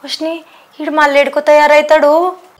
ఉష్ని ఇడు మళ్ళీ ఎడుకు తయారైతాడు.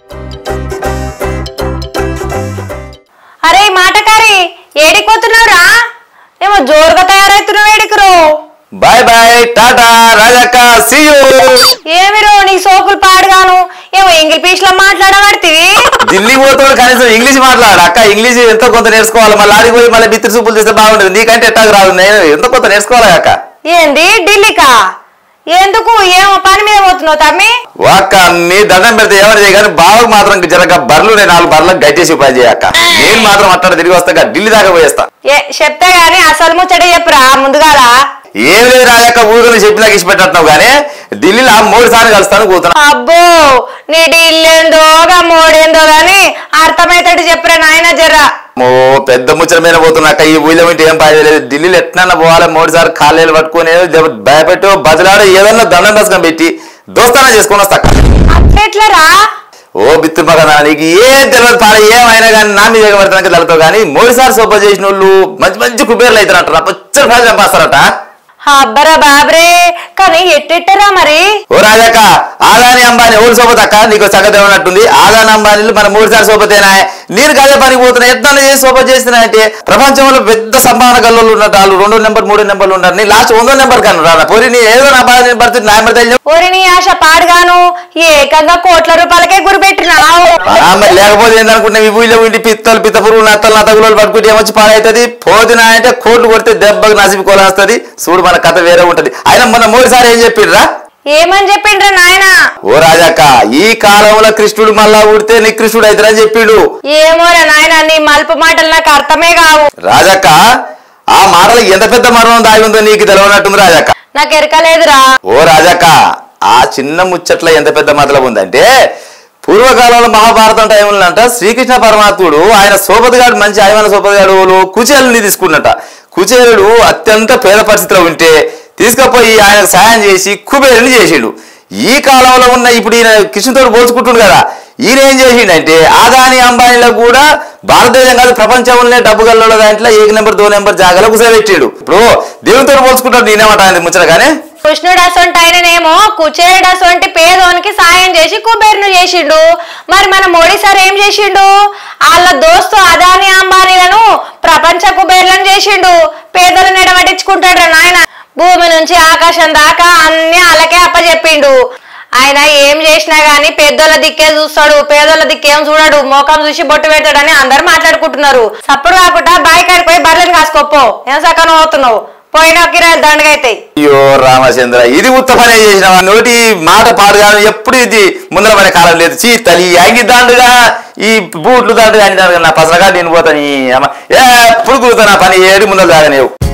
అరే మాటకారి ఏడిపోతున్నావురా? ఏమో జోరుగా తయారైతున్నావు. ఏడికరు? బాయ్ బాయ్ టాటా రాజక్క సీ యూ. ఏమిరో నీ సోకులు పాడుగాను. ఏమో ఇంగ్లీష్ పీస్ లో మాట్లాడబడితివి. ఢిల్లీ పోతాడు కనీసం ఇంగ్లీష్ మాట్లాడు అక్క. ఇంగ్లీష్ ఎంతో కొంత నేర్చుకోవాలి. మళ్ళీ ఆడికి పోయి మళ్ళీ బిత్తిరి సూపులు తీస్తే బాగుంటుంది. నీకంటే ఎట్టాకు రాదు. నేను ఎంతో కొంత నేర్చుకోవాలి అక్క. ఏంది ఢిల్లీకా? ఎందుకు? ఏమో పని మీద పోతున్నావు తమ్మి? అక్క నీ దండం పెడితే ఏమని చేయగాని బావకు మాత్రం జరగ బర్రెలు నేను 4 బర్రెలకు గట్టేసి పని చేయక్క. నేను మాత్రం అట్లా తిరిగి వస్తా ఢిల్లీ దాకా పోయేస్తా. చెప్తా గాని అసలు ముచ్చట చెప్పురా ముందుగాల. ఏం లేదు రాజక్క ఊరిని చెప్పినాక ఇచ్చి పెట్టినావు కానీ ఢిల్లీలో 3 సార్లు కలుస్తాను కూతున్నా. అబ్బో నీ ఢిల్లేందో మోడేందో గాని అర్థమైతేటి చెప్పురా నాయన జర్రా. ఓ పెద్ద ముచ్చట మీద పోతున్నాక ఈ ఊళ్ళో ఉంటే ఏం పాయలేదు. ఢిల్లీలో ఎట్లా పోవాలి 3 సార్లు కాళ్ళు పట్టుకుని భయపెట్టు బజలాడు ఏదన్నా దండం దశకం పెట్టి దోస్తానా చేసుకుని వస్తా. అట్లెట్లరా? ఓ బిత్తు పక్కన నీకు ఏం తెలియదు పాల ఏమైనా కానీ నా మీద ఎగబడతానికి తెలుతావు కానీ 3 సార్లు సోప చేసిన వాళ్ళు మంచి మంచి కుబేర్లు అవుతారంట. పచ్చడి పని చంపేస్తారట. అబ్బరా బాబరే కానీ ఎట్టెట్టరా మరి? ఓ రాజాక ఆదాని అంబానీ ఓడి సోపతక్క నీకు సంగతి ఏమన్నట్టుంది. ఆదాని అంబానీలు మన 3 సార్లు సోపతేనా నేను గదే పనికి పోతున్నా. ఎట్లా చేసి సోప చేస్తున్నాయంటే ప్రపంచంలో పెద్ద సంభావన గల్లోళ్ళు ఉన్నట్టు వాళ్ళు 2వ నెంబర్ 3వ నెంబర్లు ఉన్నారు. నీ లాస్ట్ 100వ నెంబర్ కన్నా రానా పోరి నీ ఏదో నా బాధ నేను పడుతుంది నా నెంబర్ తెలియదు. ఓరి నీ ఆశ పాడుగాను ఏకంగా కోట్ల రూపాయలకే గురిపెట్టినావు. మరి లేకపోతే ఏంటనుకుంటున్నా ఈ ఊళ్ళో ఉండి పిత్తలు పిత్త పురుగులు నత్తలు నతగులు పట్టుకుంటే ఏమొచ్చి పాడవుతుంది. పోతున్నా అంటే కోట్లు కొడితే దెబ్బకు నసిపి కొలేస్తుంది. చూడు మన కథ వేరే ఉంటది. అయినా మొన్న 3 సార్లు ఏం చెప్పిండ్రా? ఏమని చెప్పిండ్రా నాయన? ఓ రాజాక్క ఈ కాలంలో కృష్ణుడు మళ్ళా ఉడితే నికృష్ణుడు అవుతారని చెప్పిండు. ఏమోరా నాయన నీ మలుపు మాటలు నాకు అర్థమే కావు. రాజాక్క ఆ మాటలు ఎంత పెద్ద మరణం దాగి ఉందో నీకు తెలియనట్టుంది రాజాక్క. నాకు ఎరకలేదురా. ఓ రాజాక్క ఆ చిన్న ముచ్చట్ల ఎంత పెద్ద మతలబు ఉందంటే పూర్వకాలంలో మహాభారతం టైంలో అంట శ్రీకృష్ణ పరమాత్ముడు ఆయన సోపతిగాడు మంచి ఆయమైన సోపతిగాడు కుచేలుని తీసుకున్నట. కుచేలుడు అత్యంత పేద పరిస్థితిలో ఉంటే తీసుకుపోయి ఆయనకు సాయం చేసి కుబేరుని చేసిండు. ఈ కాలంలో ఉన్న ఇప్పుడు ఈయన కృష్ణుతోడు పోల్చుకుంటుండు కదా. ఈయన ఏం చేసిండంటే ఆదాని అంబానీలో కూడా భారతదేశం కాదు ప్రపంచంలోనే డబ్బు గల్లో దాంట్లో 1 నెంబర్ 2 నెంబర్ జాగాలో కూర్చోబెట్టాడు. ఇప్పుడు దేవునితో పోల్చుకుంటాడు. నేనేమంటా ముచ్చట కానీ కృష్ణుడు అసొంటి ఆయననేమో కుచేరుడు అసొంటి పేదోనికి సాయం చేసి కుబేరును చేసిండు. మరి మన మోడీ సార్ ఏం చేసిండు? వాళ్ళ దోస్తు అదాని అంబానీలను ప్రపంచ కుబేర్లను చేసిండు. పేదలను ఎడబట్టించుకుంటాడు నాయన. భూమి నుంచి ఆకాశం దాకా అన్ని అలాగే అప్పచెప్పిండు. ఆయన ఏం చేసినా గాని పెద్దోళ్ళ దిక్కే చూస్తాడు, పేదోళ్ళ దిక్కేం చూడడు. మోకం చూసి బొట్టు పెడతాడని అందరు మాట్లాడుకుంటున్నారు. సప్పుడు కాకుండా బాయి కాడికి పోయి బర్రెలు కాసుకోపో. ఏం సకనం అవుతున్నావు? పోయిన కిరాయిలు దండగా అవుతాయి. అయ్యో రామచంద్ర ఇది ఉత్త పనే చేసినావా? నోటి మాట పాడుగాను ఎప్పుడు ఇది ముందర పడే కాలం లేదు. చీ తల్లి యాంగి దాండుగా ఈ బూట్లు దాండుగా అని నా పసరగా నేను పోతాను. ఎప్పుడు కుదురుతా నా పని ఏడు ముందర దాగనేవు.